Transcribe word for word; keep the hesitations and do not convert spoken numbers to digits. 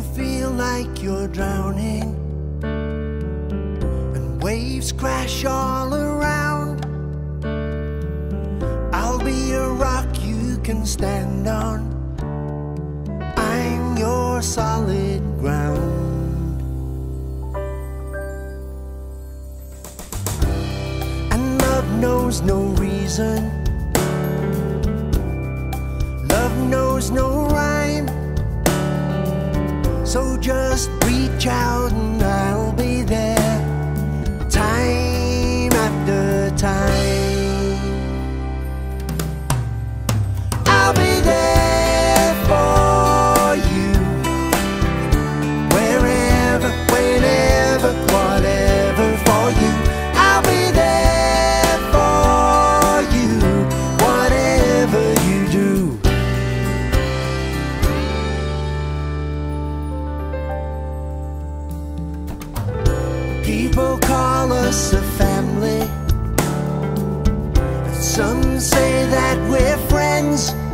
feel like you're drowning and waves crash all around, I'll be a rock you can stand on. I'm your solid ground. And love knows no reason, love knows no rhyme. So just reach out and I'll be there, time after time. I'll be there for you, wherever, whenever, whatever for you. I'll be there for you, whatever you do. People call us a family, some say that we're friends.